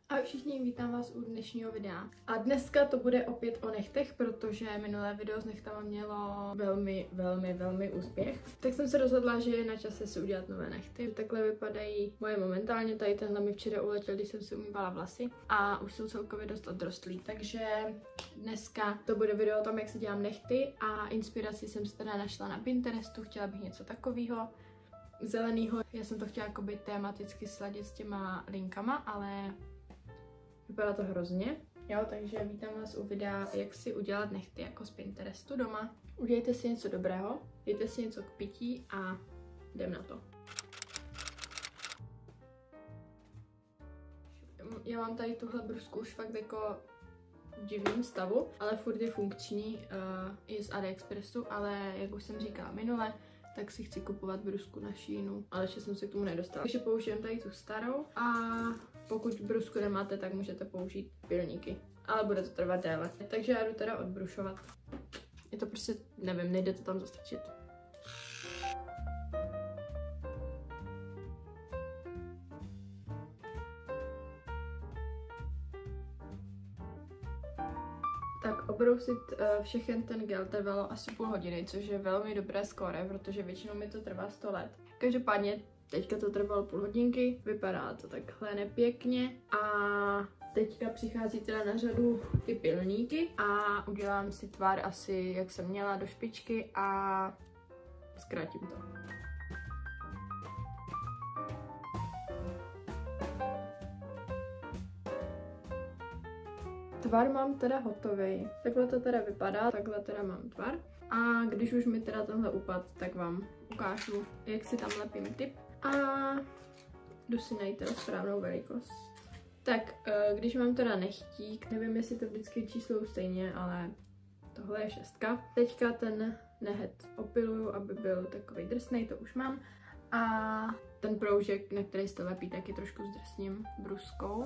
Ahoj všichni, vítám vás u dnešního videa. A dneska to bude opět o nechtech, protože minulé video s nechtama mělo velmi úspěch. Tak jsem se rozhodla, že je na čase si udělat nové nechty. Takhle vypadají moje momentálně, tady tenhle mi včera uletěl, když jsem si umývala vlasy a už jsou celkově dost odrostlý. Takže dneska to bude video o tom, jak si dělám nechty a inspiraci jsem si teda našla na Pinterestu, chtěla bych něco takového. Zelenýho, já jsem to chtěla jakoby tematicky sladit s těma linkama, ale vypadá to hrozně. Jo, takže vítám vás u videa, jak si udělat nechty jako z Pinterestu doma. Udělejte si něco dobrého, dejte si něco k pití a jdem na to. Já mám tady tuhle brusku už fakt jako v divném stavu, ale furt je funkční, je z AliExpressu, ale jak už jsem říkala minule, tak si chci kupovat brusku na Sheinu, ale ještě jsem se k tomu nedostala. Takže použijem tady tu starou a pokud brusku nemáte, tak můžete použít pilníky, ale bude to trvat déle. Takže já jdu teda odbrušovat. Je to prostě, nevím, nejde to tam zastrčit. Tak obrousit všechen ten gel trvalo asi půl hodiny, což je velmi dobré skóre, protože většinou mi to trvá 100 let. Každopádně teďka to trvalo půl hodinky, vypadá to takhle nepěkně a teďka přichází teda na řadu ty pilníky a udělám si tvar asi jak jsem měla do špičky a zkrátím to. Tvar mám teda hotový. Takhle to teda vypadá, takhle teda mám tvar. A když už mi teda tenhle upad, tak vám ukážu, jak si tam lepím tip. A jdu si najít teda správnou velikost. Tak, když mám teda nechtík, nevím, jestli to vždycky číslo stejně, ale tohle je 6. Teďka ten nehet opiluju, aby byl takový drsnej, to už mám. A ten proužek, na který se lepí, tak je trošku zdrsním bruskou.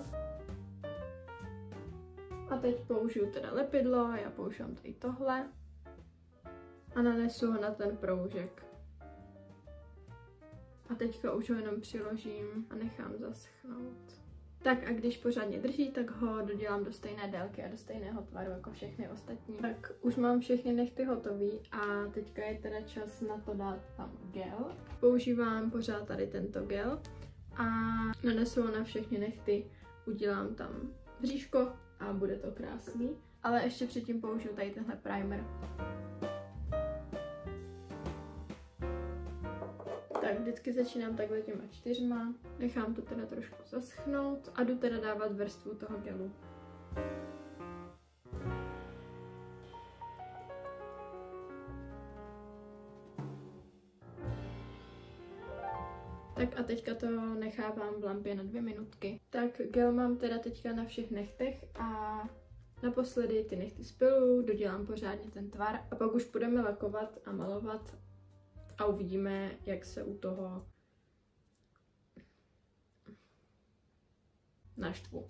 A teď použiju teda lepidlo, já používám tady tohle a nanesu ho na ten proužek. A teďka už ho jenom přiložím a nechám zaschnout. Tak a když pořádně drží, tak ho dodělám do stejné délky a do stejného tvaru jako všechny ostatní. Tak už mám všechny nechty hotový a teďka je teda čas na to dát tam gel. Používám pořád tady tento gel a nanesu ho na všechny nechty, udělám tam bříško a bude to krásný. Ale ještě předtím použiju tady tenhle primer. Tak vždycky začínám takhle těma 4, nechám to teda trošku zaschnout a jdu teda dávat vrstvu toho gelu. Tak a teďka to nechávám v lampě na 2 minutky. Tak gel mám teda teďka na všech nechtech a naposledy ty nechty spiluju, dodělám pořádně ten tvar a pak už budeme lakovat a malovat a uvidíme, jak se u toho naštvu.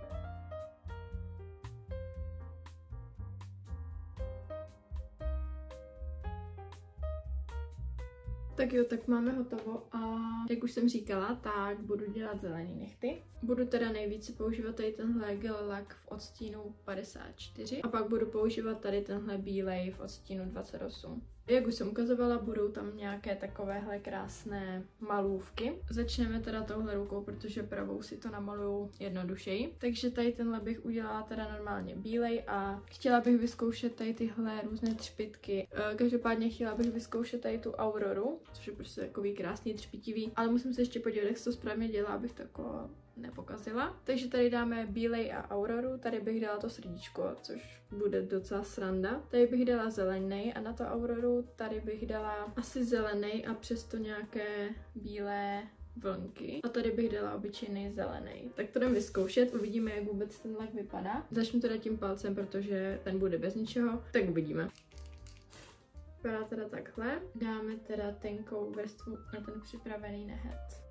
Tak jo, tak máme hotovo a jak už jsem říkala, tak budu dělat zelený nechty. Budu teda nejvíce používat tady tenhle gel lak v odstínu 54 a pak budu používat tady tenhle bílej v odstínu 28. Jak už jsem ukazovala, budou tam nějaké takovéhle krásné malůvky. Začneme teda touhle rukou, protože pravou si to namaluju jednodušeji. Takže tady tenhle bych udělala teda normálně bílej a chtěla bych vyzkoušet tady tyhle různé třpytky. Každopádně chtěla bych vyzkoušet tady tu Auroru, což je prostě takový krásný třpitivý, ale musím se ještě podívat, jak se to správně dělá, abych to jako nepokazila. Takže tady dáme bílej a Auroru, tady bych dala to srdíčko, což bude docela sranda. Tady bych dala zelený a na to Auroru tady bych dala asi zelený a přesto nějaké bílé vlnky. A tady bych dala obyčejný zelený. Tak to jdem vyzkoušet, uvidíme, jak vůbec ten lak vypadá. Začnu teda tím palcem, protože ten bude bez ničeho, tak uvidíme. Vypadá teda takhle. Dáme teda tenkou vrstvu na ten připravený nehet.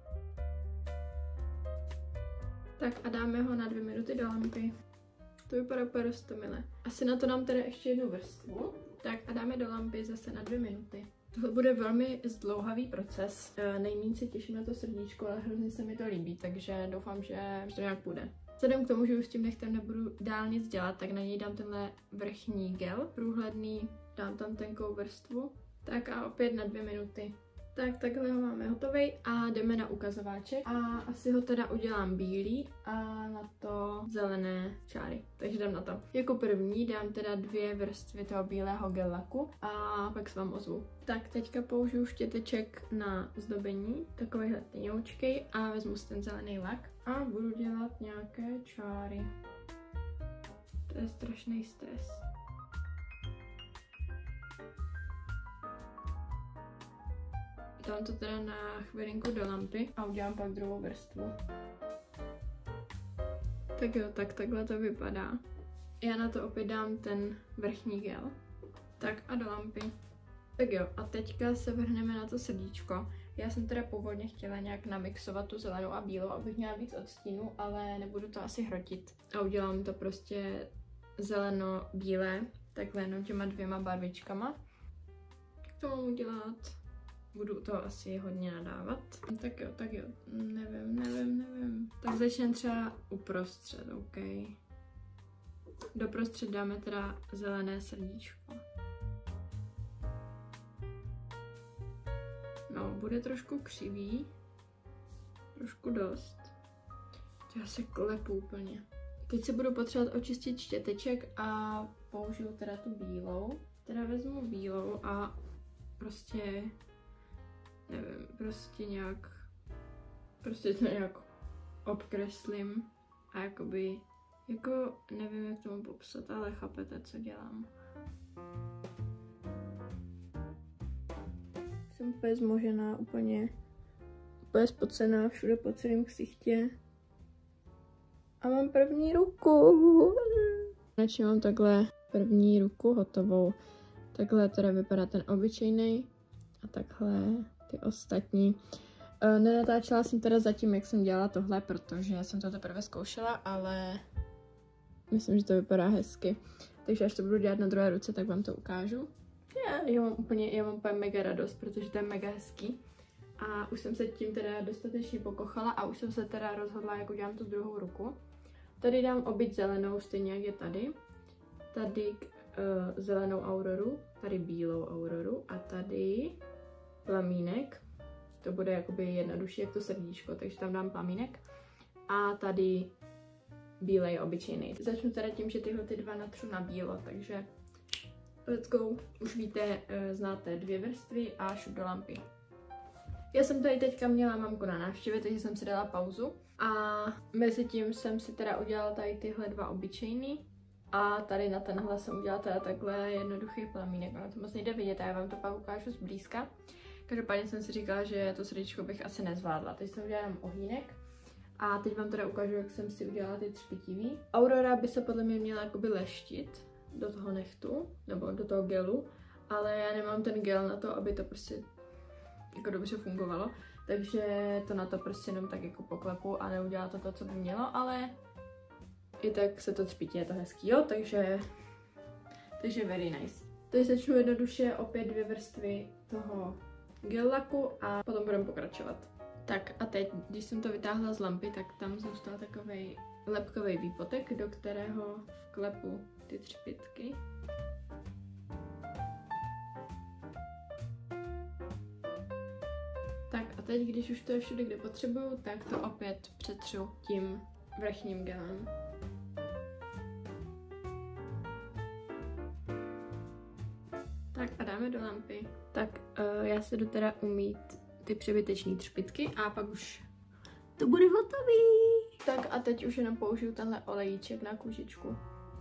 Tak a dáme ho na 2 minuty do lampy. To vypadá úplně roztomilé. Asi na to dám teda ještě jednu vrstvu. Tak a dáme do lampy zase na 2 minuty. Tohle bude velmi zdlouhavý proces. Nejméně se těším na to srdíčko, ale hrozně se mi to líbí, takže doufám, že to nějak půjde. Vzhledem k tomu, že už s tím nechtem nebudu dál nic dělat, tak na něj dám tenhle vrchní gel, průhledný, dám tam tenkou vrstvu. Tak a opět na 2 minuty. Tak takhle ho máme hotový a jdeme na ukazováček. A asi ho teda udělám bílý a na to zelené čáry. Takže jdem na to. Jako první dám teda 2 vrstvy toho bílého gel laku a pak se vám ozvu. Tak teďka použiju štěteček na zdobení, takovýhle tenoučkej a vezmu si ten zelený lak a budu dělat nějaké čáry. To je strašný stres. Dám to teda na chvilinku do lampy a udělám pak druhou vrstvu. Tak jo, tak takhle to vypadá. Já na to opět dám ten vrchní gel. Tak a do lampy. Tak jo, a teďka se vrhneme na to srdíčko. Já jsem teda původně chtěla nějak namixovat tu zelenou a bílou, abych měla víc odstínů, ale nebudu to asi hrotit. A udělám to prostě zeleno-bílé, takhle jenom těma 2 barvičkama. Co mám udělat? Budu to asi hodně nadávat. Tak jo, nevím. Tak začneme třeba uprostřed, OK. Doprostřed dáme teda zelené srdíčko. No, bude trošku křivý. Trošku dost. Já se klepu úplně. Teď se budu potřebovat očistit štěteček a použiju teda tu bílou. Teda vezmu bílou a prostě nevím, prostě to nějak obkreslím a jakoby, nevím, jak tomu popsat, ale chápete, co dělám. Jsem úplně zmožená, úplně spocená všude po celém ksichtě. A mám první ruku. Konečně mám takhle první ruku hotovou. Takhle teda vypadá ten obyčejný a takhle ty ostatní. Nenatáčela jsem teda zatím, jak jsem dělala tohle, protože jsem to teprve zkoušela, ale myslím, že to vypadá hezky. Takže až to budu dělat na druhé ruce, tak vám to ukážu. Já mám úplně mega radost, protože to je mega hezký. A už jsem se tím teda dostatečně pokochala a už jsem se teda rozhodla, jak udělám tu druhou ruku. Tady dám obyť zelenou, stejně jak je tady. Tady zelenou auroru, tady bílou auroru a tady plamínek. To bude jakoby jednodušší jak to srdíčko, takže tam dám plamínek. A tady bílej obyčejný. Začnu teda tím, že tyhle 2 natřu na bílo, takže let's go. Už víte, znáte 2 vrstvy a šup do lampy. Já jsem tady teďka měla mamku na návštěvě, takže jsem si dala pauzu. A mezi tím jsem si teda udělala tady tyhle 2 obyčejný. A tady na tenhle jsem udělala teda takhle jednoduchý plamínek. Ono to moc nejde vidět a já vám to pak ukážu zblízka. Každopádně jsem si říkala, že to srdíčko bych asi nezvládla. Teď jsem udělala jenom ohýnek. A teď vám teda ukážu, jak jsem si udělala ty třpitivý. Aurora by se podle mě měla jakoby leštit do toho nechtu, nebo do toho gelu. Ale já nemám ten gel na to, aby to prostě jako dobře fungovalo. Takže to na to prostě jenom tak jako poklepu a neudělá to, co by mělo, ale i tak se to třpítí, je to hezký, jo, takže very nice. Teď začnu jednoduše opět 2 vrstvy toho gel laku a potom budeme pokračovat. Tak a teď, když jsem to vytáhla z lampy, tak tam zůstal takovej lepkový výpotek, do kterého vklepu ty třpytky. Tak a teď, když už to je všude, kde potřebuju, tak to opět přetřu tím vrchním gelem. Tak a dáme do lampy. Tak já se jdu teda umýt ty přebytečné třpytky a pak už to bude hotový. Tak a teď už jenom použiju tenhle olejíček na kůžičku.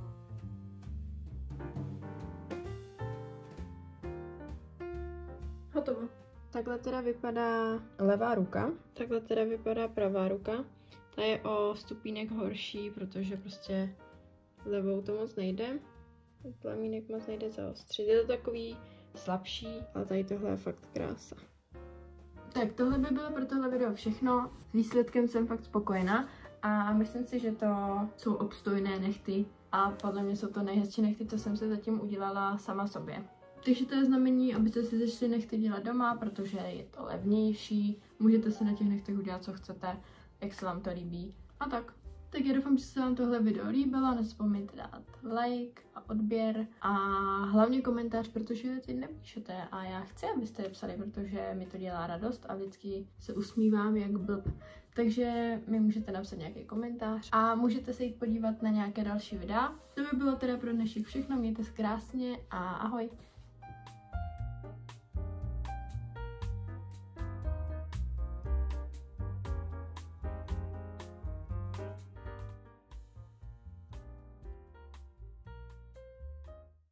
Hotovo. Takhle teda vypadá levá ruka, takhle teda vypadá pravá ruka. Ta je o stupínek horší, protože prostě levou to moc nejde. Plamínek moc nejde zaostřit. Je to takový slabší, ale tady tohle je fakt krása. Tak tohle by bylo pro tohle video všechno. S výsledkem jsem fakt spokojená a myslím si, že to jsou obstojné nehty a podle mě jsou to nejhezčí nehty, co jsem se zatím udělala sama sobě. Takže to je znamení, abyste si začali nehty dělat doma, protože je to levnější. Můžete si na těch nechtech udělat, co chcete, jak se vám to líbí. A tak. Tak já doufám, že se vám tohle video líbilo, nezapomeňte dát like a odběr a hlavně komentář, protože ty nepíšete a já chci, abyste je psali, protože mi to dělá radost a vždycky se usmívám jak blb. Takže mi můžete napsat nějaký komentář a můžete se jít podívat na nějaké další videa. To by bylo teda pro dnešek všechno, mějte se krásně a ahoj!